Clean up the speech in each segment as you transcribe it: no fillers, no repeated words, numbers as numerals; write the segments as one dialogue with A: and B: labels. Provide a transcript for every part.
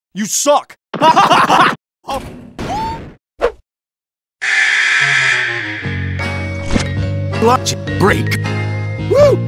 A: You suck!
B: Watch it break. Woo!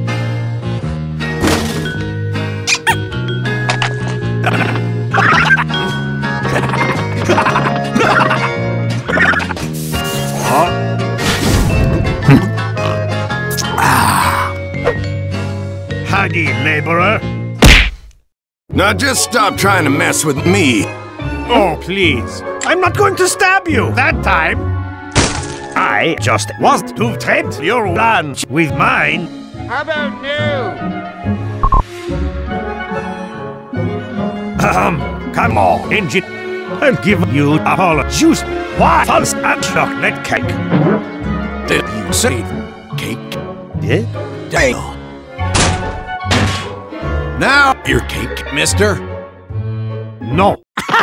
C: Howdy, laborer.
B: Now just stop trying to mess with me.
C: Oh, please. I'm not going to stab you that time. I just want to tread your lunch with mine.
D: How about new?
C: Come on, engine. I'll give you a whole juice, waffles, and chocolate cake.
B: Did you say cake?
C: Yeah?
B: Damn. Now your cake, mister.
C: No.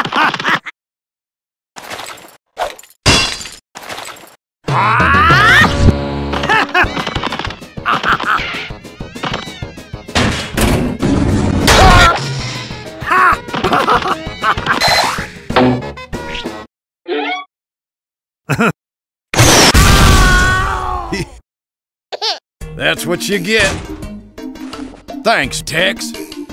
B: That's what you get. Thanks, Tex.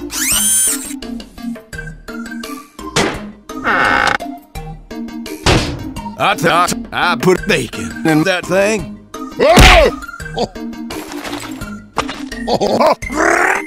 B: I thought I put bacon in that thing.